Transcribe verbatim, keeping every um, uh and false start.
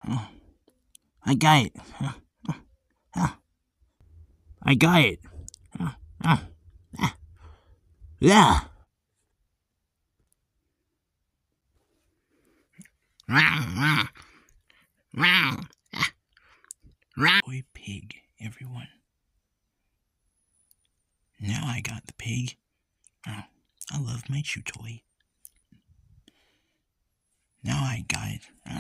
Oh, I got it. Oh, oh, oh. I got it. Oh, oh, ah, yeah. Toy pig, everyone. Now I got the pig. Oh, I love my chew toy. Now I got it.